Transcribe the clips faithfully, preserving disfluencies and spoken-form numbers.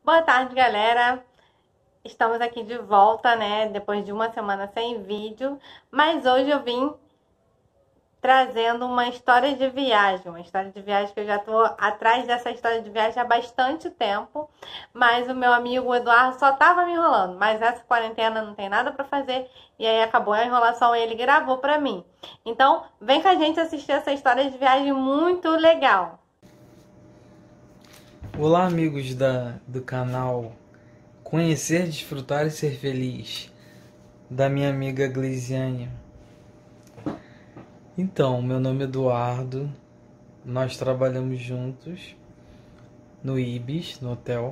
Boa tarde, galera. Estamos aqui de volta, né? Depois de uma semana sem vídeo, mas hoje eu vim trazendo uma história de viagem, uma história de viagem que eu já tô atrás dessa história de viagem há bastante tempo, mas o meu amigo Eduardo só tava me enrolando, mas essa quarentena não tem nada para fazer e aí acabou a enrolação e ele gravou para mim. Então, vem com a gente assistir essa história de viagem muito legal. Olá, amigos da, do canal Conhecer, Desfrutar e Ser Feliz, da minha amiga Gleisiane. Então, meu nome é Eduardo, nós trabalhamos juntos no Ibis, no hotel,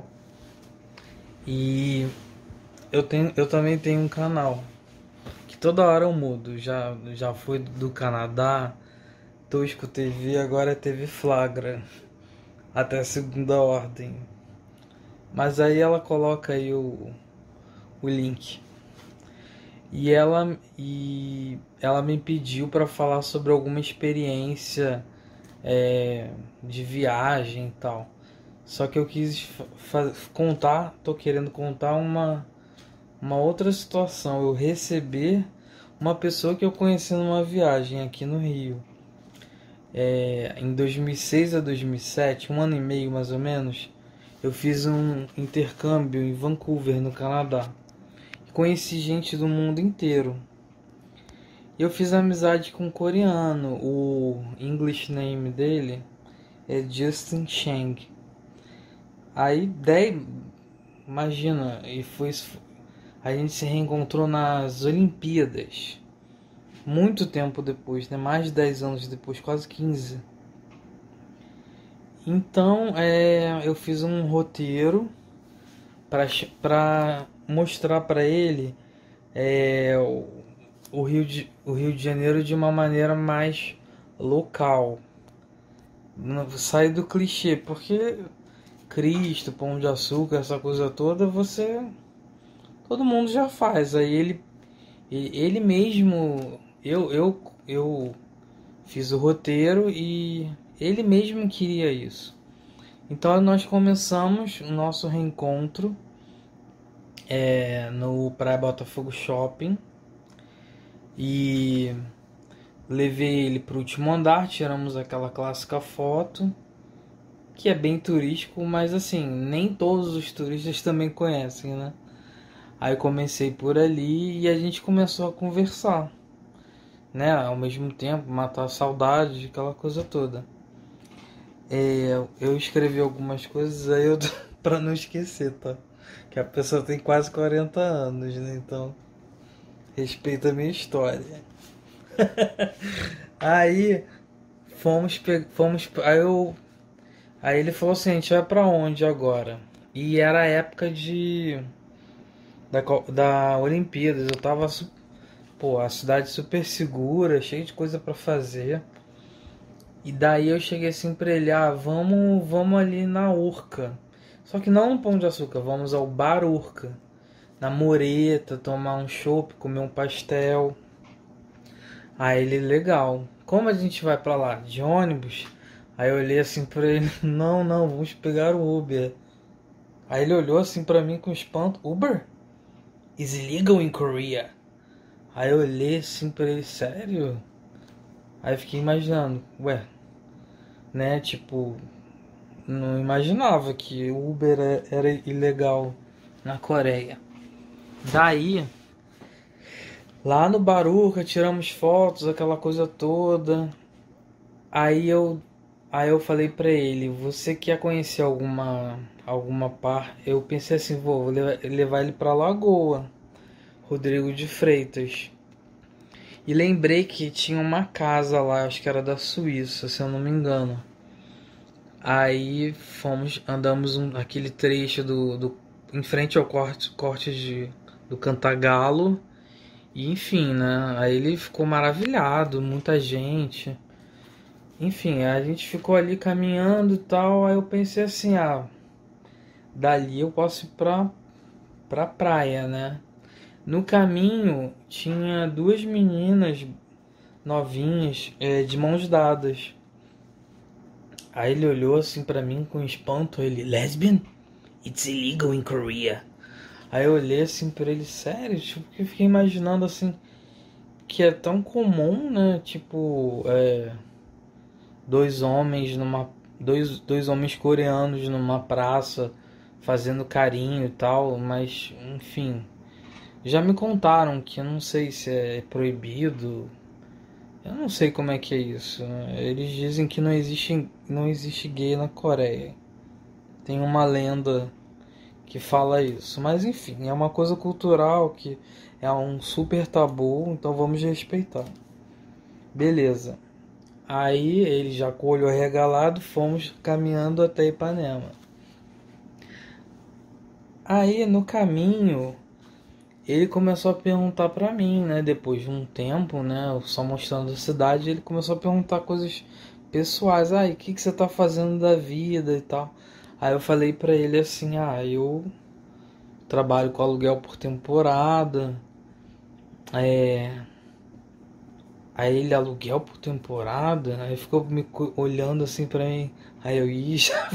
e eu, tenho, eu também tenho um canal, que toda hora eu mudo, já, já fui do Canadá, Tosco T V, agora é T V Flagra, até a segunda ordem. Mas aí ela coloca aí o, o link. E ela, e ela me pediu para falar sobre alguma experiência é, de viagem e tal. Só que eu quis contar, tô querendo contar uma, uma outra situação. Eu receber uma pessoa que eu conheci numa viagem aqui no Rio. É, em dois mil e seis a dois mil e sete, um ano e meio mais ou menos, eu fiz um intercâmbio em Vancouver, no Canadá. Conheci gente do mundo inteiro. Eu fiz amizade com um coreano. O English name dele é Justin Chang. Aí, daí, imagina, e foi, a gente se reencontrou nas Olimpíadas. Muito tempo depois, né? Mais de dez anos depois, quase quinze. Então, é, eu fiz um roteiro para mostrar para ele é, o, o, Rio de, o Rio de Janeiro de uma maneira mais local. Sair do clichê, porque Cristo, Pão de Açúcar, essa coisa toda, você todo mundo já faz. Aí ele ele mesmo eu eu eu fiz o roteiro e ele mesmo queria isso. Então nós começamos o nosso reencontro é, no Praia Botafogo Shopping e levei ele para o último andar, tiramos aquela clássica foto, que é bem turístico, mas assim, nem todos os turistas também conhecem, né? Aí comecei por ali e a gente começou a conversar, né? Ao mesmo tempo, matar a saudade, aquela coisa toda. É, eu escrevi algumas coisas aí eu para não esquecer, tá? Que a pessoa tem quase quarenta anos, né? Então, respeita a minha história. Aí fomos, fomos, aí eu, aí ele falou assim, a gente vai pra onde agora? E era a época de da, da Olimpíadas. Eu tava, pô, a cidade super segura, cheia de coisa pra fazer. E daí eu cheguei assim pra ele, ah, vamos, vamos ali na Urca. Só que não no Pão de Açúcar, vamos ao Bar Urca, na Moreta, tomar um chopp, comer um pastel. Aí ele, legal. Como a gente vai pra lá? De ônibus? Aí eu olhei assim pra ele, não, não, vamos pegar o Uber. Aí ele olhou assim pra mim com espanto, Uber? Is illegal in Korea. Aí eu olhei assim pra ele, sério? Aí eu fiquei imaginando, ué, né, tipo, não imaginava que o Uber era ilegal na Coreia. Daí, lá no Baruca, tiramos fotos, aquela coisa toda. Aí eu, aí eu falei pra ele, você quer conhecer alguma, alguma parte? Eu pensei assim, vou levar, levar ele pra Lagoa, Rodrigo de Freitas. E lembrei que tinha uma casa lá, acho que era da Suíça, se eu não me engano. Aí fomos, andamos um, aquele trecho do, do em frente ao corte, corte de, do Cantagalo. E enfim, né? Aí ele ficou maravilhado, muita gente. Enfim, a gente ficou ali caminhando e tal. Aí eu pensei assim, ah, dali eu posso ir pra, pra praia, né? No caminho tinha duas meninas novinhas, é, de mãos dadas. Aí ele olhou assim pra mim com espanto, ele, lesbian? It's illegal in Korea. Aí eu olhei assim pra ele, sério? Tipo, que eu fiquei imaginando assim, que é tão comum, né? Tipo, é, dois homens numa. Dois, dois homens coreanos numa praça fazendo carinho e tal, mas enfim. Já me contaram que eu não sei se é proibido. Eu não sei como é que é isso, né? Eles dizem que não existe, não existe gay na Coreia. Tem uma lenda que fala isso. Mas enfim, é uma coisa cultural que é um super tabu, então vamos respeitar. Beleza. Aí ele já com o olho arregalado, fomos caminhando até Ipanema. Aí no caminho, ele começou a perguntar pra mim, né? Depois de um tempo, né? Eu só mostrando a cidade, ele começou a perguntar coisas pessoais. Ah, e o que, que você tá fazendo da vida e tal? Aí eu falei pra ele assim, ah, eu trabalho com aluguel por temporada. É... Aí ele, aluguel por temporada? Aí ficou me olhando assim pra mim. Aí eu, ih, já,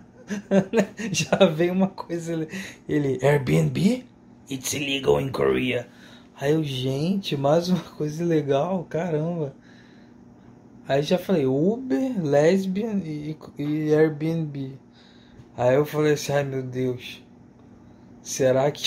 já veio uma coisa. Ele, ele, Airbnb? It's illegal in Korea. Aí eu, gente, mais uma coisa legal, caramba. Aí já falei, Uber, lesbian e, e Airbnb. Aí eu falei assim, ai meu Deus, será que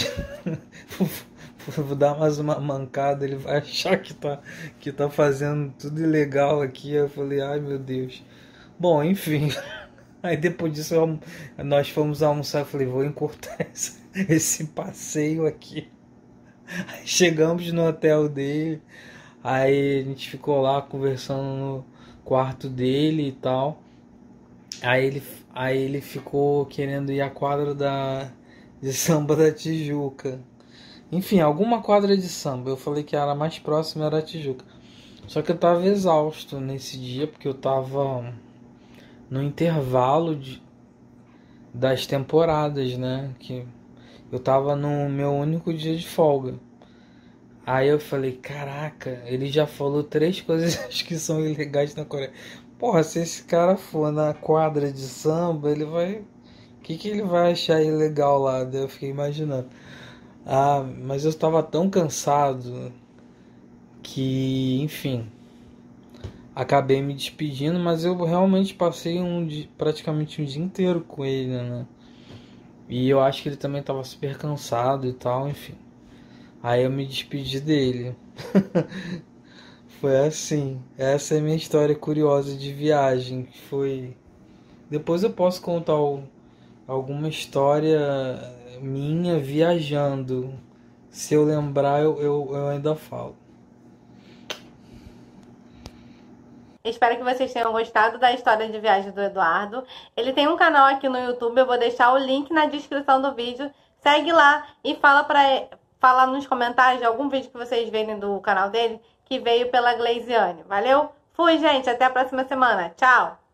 vou dar mais uma mancada, ele vai achar que tá, que tá fazendo tudo ilegal aqui. Eu falei, ai meu Deus. Bom, enfim. Aí depois disso eu, nós fomos almoçar. Eu falei, vou encurtar esse, esse passeio aqui. Aí chegamos no hotel dele. Aí a gente ficou lá conversando no quarto dele e tal. Aí ele, aí ele ficou querendo ir à quadra da, de samba da Tijuca. Enfim, alguma quadra de samba. Eu falei que era mais próxima, era a Tijuca. Só que eu tava exausto nesse dia, porque eu tava no intervalo de, das temporadas, né? Que eu tava no meu único dia de folga. Aí eu falei, caraca, ele já falou três coisas que são ilegais na Coreia. Porra, se esse cara for na quadra de samba, ele vai... O que, que ele vai achar ilegal lá? Daí eu fiquei imaginando. Ah, mas eu estava tão cansado que, enfim, acabei me despedindo, mas eu realmente passei um dia, praticamente um dia inteiro com ele, né? E eu acho que ele também estava super cansado e tal, enfim. Aí eu me despedi dele. Foi assim. Essa é a minha história curiosa de viagem. Que foi. Depois eu posso contar o- alguma história minha viajando. Se eu lembrar, eu, eu, eu ainda falo. Espero que vocês tenham gostado da história de viagem do Eduardo. Ele tem um canal aqui no YouTube, eu vou deixar o link na descrição do vídeo. Segue lá e fala para fala nos comentários de algum vídeo que vocês verem do canal dele que veio pela Gleisiane. Valeu? Fui, gente. Até a próxima semana. Tchau!